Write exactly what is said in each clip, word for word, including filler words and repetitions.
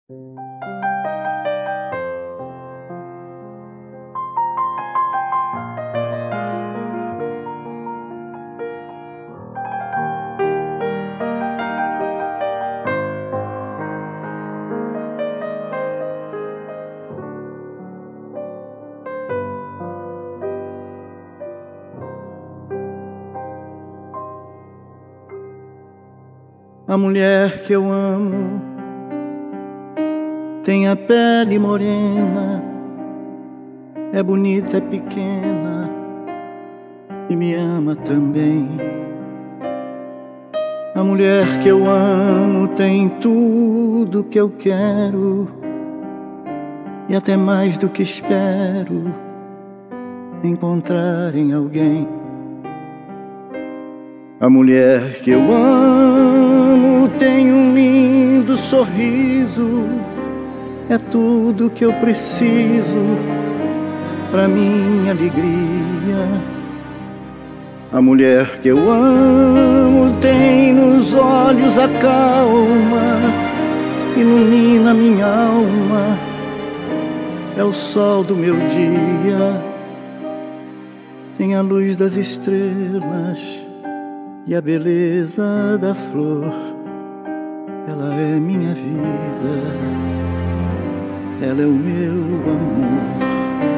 A mulher que eu amo tem a pele morena, é bonita, é pequena e me ama também. A mulher que eu amo tem tudo que eu quero e até mais do que espero encontrar em alguém. A mulher que eu amo tem um lindo sorriso, é tudo que eu preciso pra minha alegria. A mulher que eu amo tem nos olhos a calma, ilumina minha alma, é o sol do meu dia, tem a luz das estrelas e a beleza da flor. Ela é minha vida, ela é o meu amor.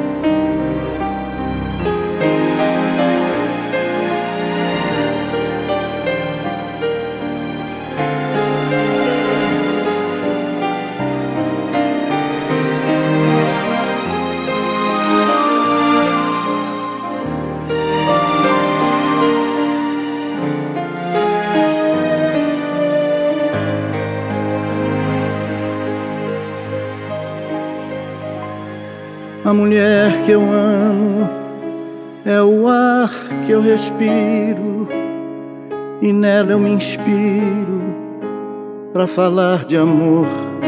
A mulher que eu amo é o ar que eu respiro e nela eu me inspiro pra falar de amor.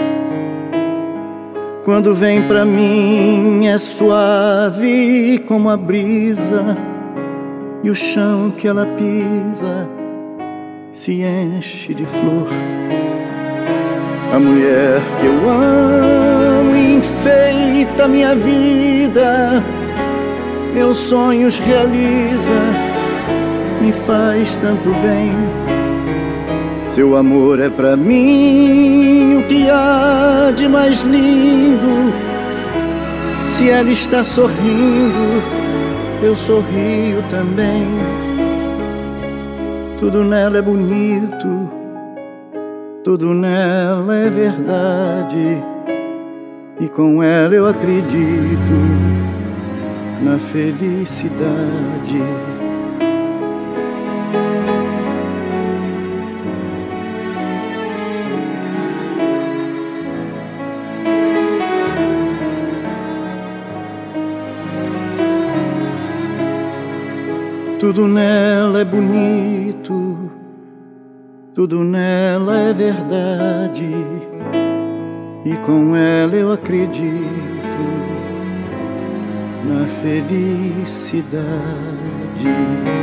Quando vem pra mim é suave como a brisa e o chão que ela pisa se enche de flor. A mulher que eu amo enfeita minha vida, meus sonhos realiza, me faz tanto bem. Seu amor é pra mim o que há de mais lindo. Se ela está sorrindo, eu sorrio também. Tudo nela é bonito, tudo nela é verdade, e com ela eu acredito na felicidade. Tudo nela é bonito, tudo nela é verdade, e com ela eu acredito na felicidade.